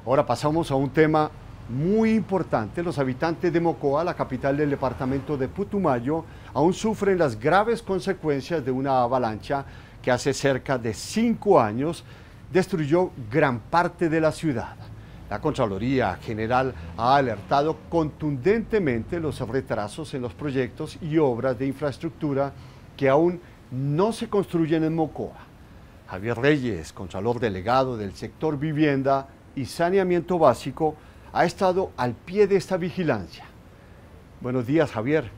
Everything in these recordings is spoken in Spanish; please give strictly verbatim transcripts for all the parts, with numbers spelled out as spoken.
Ahora pasamos a un tema muy importante. Los habitantes de Mocoa, la capital del departamento de Putumayo, aún sufren las graves consecuencias de una avalancha que hace cerca de cinco años destruyó gran parte de la ciudad. La Contraloría General ha alertado contundentemente los retrasos en los proyectos y obras de infraestructura que aún no se construyen en Mocoa. Javier Reyes, Contralor Delegado del sector vivienda y saneamiento básico, ha estado al pie de esta vigilancia. Buenos días, Javier.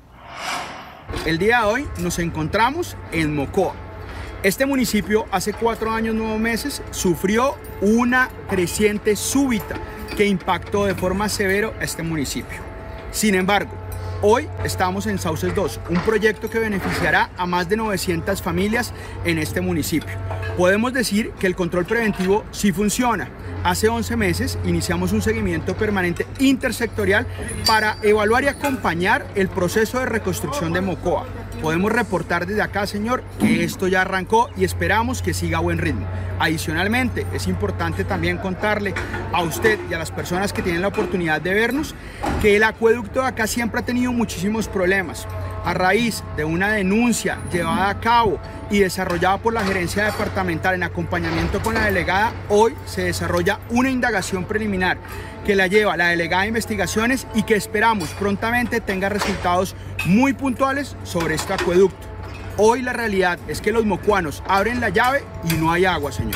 El día de hoy nos encontramos en Mocoa. Este municipio hace cuatro años, nueve meses, sufrió una creciente súbita que impactó de forma severa a este municipio. Sin embargo, hoy estamos en Sauces dos, un proyecto que beneficiará a más de novecientas familias en este municipio. Podemos decir que el control preventivo sí funciona. Hace once meses iniciamos un seguimiento permanente intersectorial para evaluar y acompañar el proceso de reconstrucción de Mocoa. Podemos reportar desde acá, señor, que esto ya arrancó y esperamos que siga a buen ritmo. Adicionalmente, es importante también contarle a usted y a las personas que tienen la oportunidad de vernos que el acueducto de acá siempre ha tenido muchísimos problemas. A raíz de una denuncia llevada a cabo y desarrollada por la gerencia departamental en acompañamiento con la delegada, hoy se desarrolla una indagación preliminar que la lleva la delegada de investigaciones y que esperamos prontamente tenga resultados muy puntuales sobre este acueducto. Hoy la realidad es que los mocoanos abren la llave y no hay agua, señor.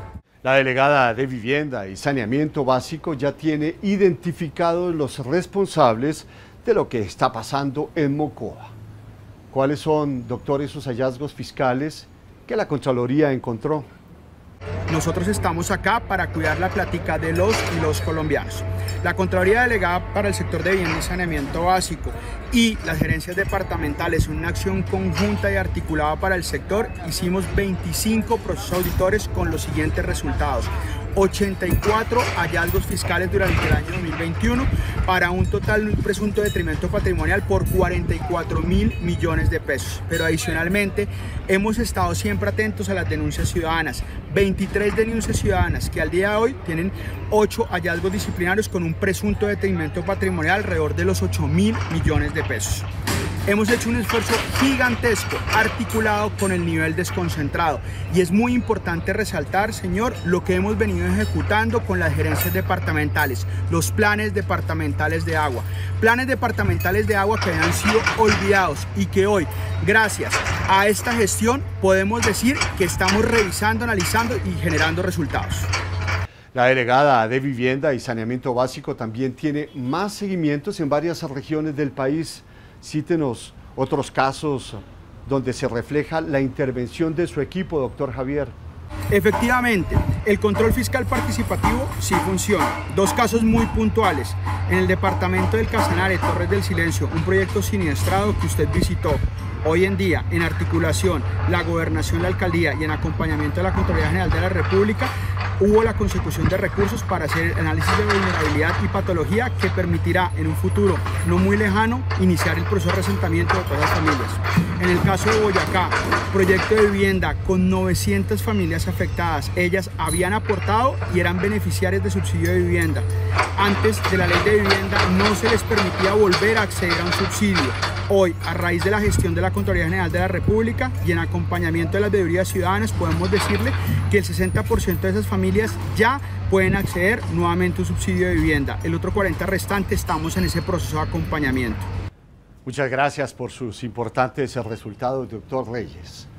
La delegada de Vivienda y Saneamiento Básico ya tiene identificados los responsables de lo que está pasando en Mocoa. ¿Cuáles son, doctor, esos hallazgos fiscales que la Contraloría encontró? Nosotros estamos acá para cuidar la plática de los y los colombianos. La Contraloría Delegada para el sector de Vivienda y Saneamiento Básico y las gerencias departamentales, en una acción conjunta y articulada para el sector, hicimos veinticinco procesos auditores con los siguientes resultados. ochenta y cuatro hallazgos fiscales durante el año dos mil veintiuno para un total un presunto detrimento patrimonial por cuarenta y cuatro mil millones de pesos. Pero adicionalmente hemos estado siempre atentos a las denuncias ciudadanas. veintitrés denuncias ciudadanas que al día de hoy tienen ocho hallazgos disciplinarios con un presunto detrimento patrimonial alrededor de los ocho mil millones de pesos. Hemos hecho un esfuerzo gigantesco, articulado con el nivel desconcentrado. Y es muy importante resaltar, señor, lo que hemos venido ejecutando con las gerencias departamentales, los planes departamentales de agua. Planes departamentales de agua que habían sido olvidados y que hoy, gracias a esta gestión, podemos decir que estamos revisando, analizando y generando resultados. La delegada de Vivienda y Saneamiento Básico también tiene más seguimientos en varias regiones del país. Cítenos otros casos donde se refleja la intervención de su equipo, doctor Javier. Efectivamente, el control fiscal participativo sí funciona. Dos casos muy puntuales. En el departamento del Casanare, Torres del Silencio, un proyecto siniestrado que usted visitó. Hoy en día, en articulación, la gobernación, la alcaldía y en acompañamiento de la Contraloría General de la República, hubo la consecución de recursos para hacer el análisis de vulnerabilidad y patología que permitirá en un futuro no muy lejano iniciar el proceso de reasentamiento de todas las familias. En el caso de Boyacá, proyecto de vivienda con novecientas familias afectadas, ellas habían aportado y eran beneficiarias de subsidio de vivienda. Antes de la ley de vivienda no se les permitía volver a acceder a un subsidio. Hoy, a raíz de la gestión de la Contraloría General de la República y en acompañamiento de las veedurías ciudadanas, podemos decirle que el sesenta por ciento de esas familias ya pueden acceder nuevamente a un subsidio de vivienda. El otro cuarenta por ciento restante estamos en ese proceso de acompañamiento. Muchas gracias por sus importantes resultados, doctor Reyes.